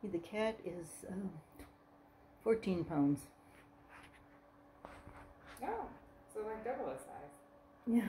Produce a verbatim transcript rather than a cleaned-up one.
The cat is um, fourteen pounds. Oh, so like double his size. Yeah.